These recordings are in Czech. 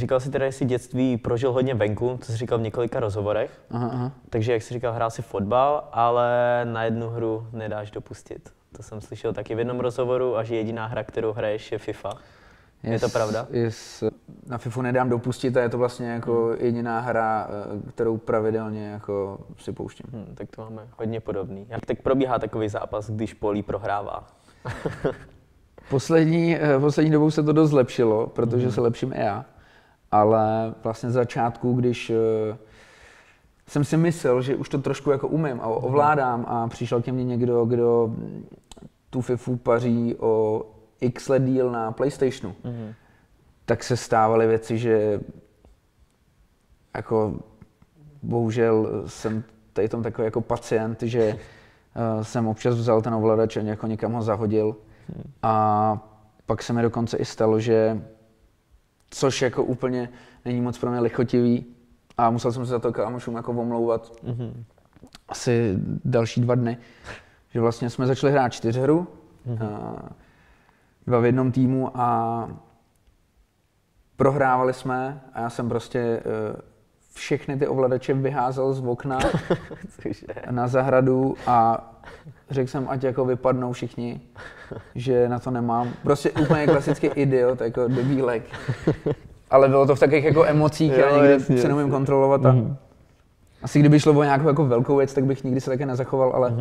říkal si teda, že jsi dětství prožil hodně venku, to jsi říkal v několika rozhovorech. Aha. Takže jak jsi říkal, hrál si fotbal, ale na jednu hru nedáš dopustit. To jsem slyšel taky v jednom rozhovoru a že jediná hra, kterou hraješ, je FIFA. Je to pravda? Na FIFU nedám dopustit a je to vlastně jako jediná hra, kterou pravidelně jako si pouštím. Tak to máme hodně podobný. Jak tak probíhá takový zápas, když Polí prohrává? Poslední dobou se to dost zlepšilo, protože se lepším i já. Ale vlastně z začátku, když jsem si myslel, že už to trošku jako umím a ovládám a přišel ke mně někdo, kdo tu FIFU paří o x let díl na PlayStationu, tak se stávaly věci, že jako bohužel jsem tady tom takový jako pacient, že jsem občas vzal ten ovladač a jako někam ho zahodil a pak se mi dokonce i stalo, že což jako úplně není moc pro mě lichotivý a musel jsem se za to kámošům jako omlouvat asi další 2 dny, že vlastně jsme začali hrát 4 hru, 2 v jednom týmu a prohrávali jsme a já jsem prostě všechny ty ovladače vyházel z okna na zahradu a řekl jsem, ať jako vypadnou všichni, že na to nemám. Prostě úplně klasický idiot, jako debílek. Ale bylo to v takových jako emocích, já nikdy se neumím kontrolovat a asi kdyby šlo o nějakou jako velkou věc, tak bych nikdy se také nezachoval, ale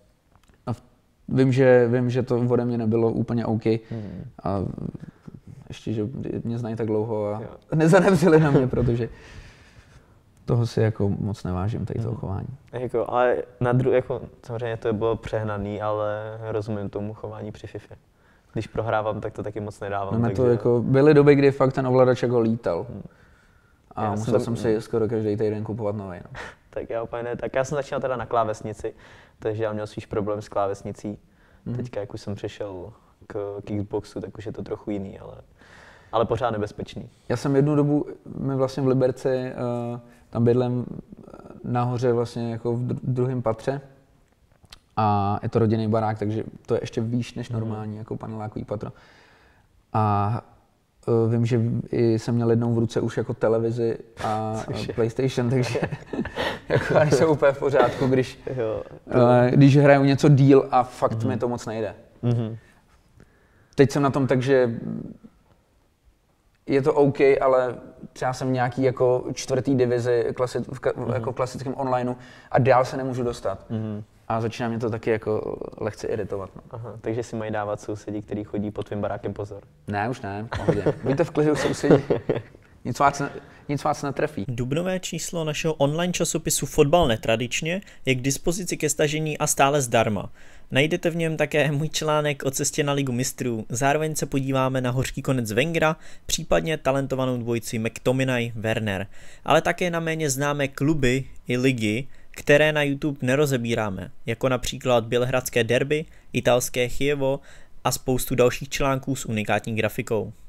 vím, že to ode mě nebylo úplně OK. A ještě, že mě znají tak dlouho a nezanevřeli na mě, protože toho si jako moc nevážím, tady toho chování. Jako, ale jako, samozřejmě to bylo přehnaný, ale rozumím tomu chování při FIFA. Když prohrávám, tak to taky moc nedávám. No, takže... to jako, byly doby, kdy fakt ten ovladač jako lítal. A musel jsem si skoro každý týden kupovat nový. No. Tak já úplně ne. Tak já jsem začínal teda na klávesnici, takže já měl spíš problém s klávesnicí. Teďka, jak už jsem přešel k Xboxu, tak už je to trochu jiný, ale pořád nebezpečný. Já jsem jednu dobu, my vlastně v Liberci, tam bydlím nahoře vlastně jako v druhém patře a je to rodinný barák, takže to je ještě výš než normální jako panelákový patro. A vím, že jsem měl jednou v ruce už jako televizi a PlayStation, takže jako jsou úplně v pořádku, když hraju něco díl a fakt mi to moc nejde. Teď jsem na tom tak, že je to OK, ale třeba jsem v nějaký jako 4. divizi jako klasickém onlineu a dál se nemůžu dostat. A začíná mě to taky jako lehce iritovat. No. Aha, takže si mají dávat sousedi, který chodí pod tvým barákem, pozor. Ne, už ne, pohodě. Buďte v klidu, sousedi. Nic vás netrefí. Dubnové číslo našeho online časopisu Fotbal netradičně je k dispozici ke stažení a stále zdarma. Najdete v něm také můj článek o cestě na Ligu mistrů. Zároveň se podíváme na hořký konec Wengera, případně talentovanou dvojici McTominay-Werner, ale také na méně známé kluby i ligy, které na YouTube nerozebíráme, jako například bělehradské derby, italské Chievo a spoustu dalších článků s unikátní grafikou.